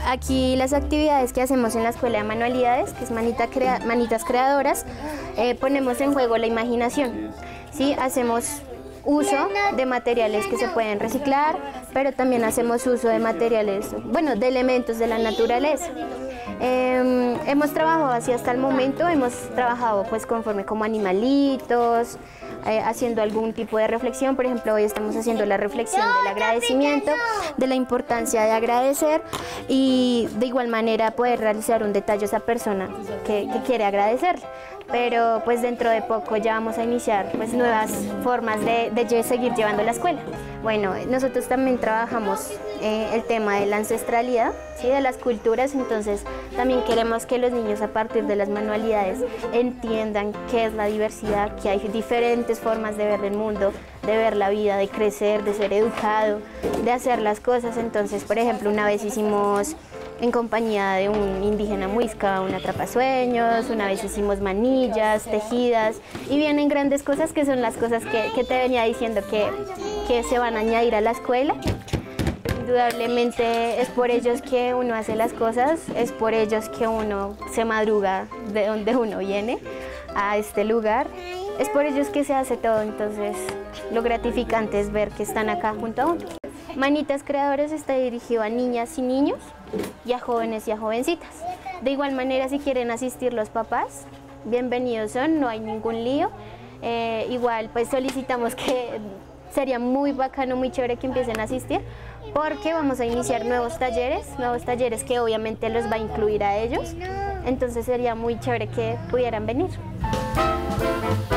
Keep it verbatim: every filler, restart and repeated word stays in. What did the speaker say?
aquí las actividades que hacemos en la Escuela de Manualidades, que es Manita Crea- Manitas Creadoras, eh, ponemos en juego la imaginación, ¿sí? Hacemos uso de materiales que se pueden reciclar, pero también hacemos uso de materiales, bueno, de elementos de la naturaleza. Eh, hemos trabajado así hasta el momento, hemos trabajado pues conforme como animalitos, eh, haciendo algún tipo de reflexión. Por ejemplo, hoy estamos haciendo la reflexión del agradecimiento, de la importancia de agradecer y de igual manera poder realizar un detalle a esa persona que, que quiere agradecerle. Pero pues dentro de poco ya vamos a iniciar pues nuevas formas de, de seguir llevando la escuela. Bueno, nosotros también trabajamos eh, el tema de la ancestralidad, ¿sí? De las culturas, entonces también queremos que los niños a partir de las manualidades entiendan qué es la diversidad, que hay diferentes formas de ver el mundo, de ver la vida, de crecer, de ser educado, de hacer las cosas. Entonces, por ejemplo, una vez hicimos en compañía de un indígena muisca, un atrapasueños, una vez hicimos manillas, tejidas, y vienen grandes cosas que son las cosas que, que te venía diciendo que, que se van a añadir a la escuela. Indudablemente es por ellos que uno hace las cosas, es por ellos que uno se madruga de donde uno viene a este lugar, es por ellos que se hace todo, entonces lo gratificante es ver que están acá junto a uno. Manitas Creadoras está dirigido a niñas y niños y a jóvenes y a jovencitas. De igual manera, si quieren asistir los papás, bienvenidos son, no hay ningún lío. Eh, igual pues solicitamos que sería muy bacano, muy chévere que empiecen a asistir, porque vamos a iniciar nuevos talleres, nuevos talleres que obviamente los va a incluir a ellos, entonces sería muy chévere que pudieran venir.